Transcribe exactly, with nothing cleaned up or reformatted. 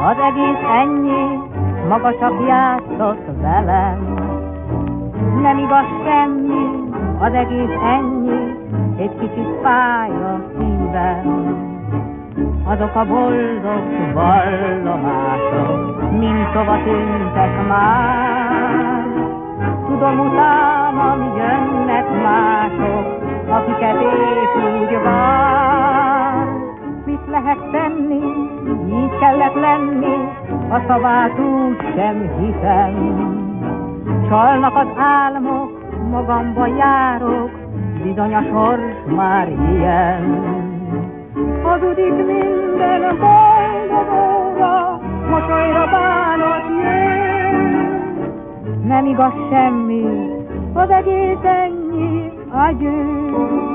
az egész ennyi, magasabb játszott velem. Nem igaz semmi, az egész ennyi, egy kicsit fáj a szívem. Azok a boldog vallomások, mint tova tűntek már. Tudom, utánam jönnek mások, akiket épp úgy vár. Mit lehet tenni, így kellett lenni, a szavát úgy sem hiszem. Csalnak az álmok, magamba járok, bizony a sors már ilyen. Hazudik minden boldog óra, mosolyra bánat jön. Nem igaz semmi, az egész ennyi, agyő.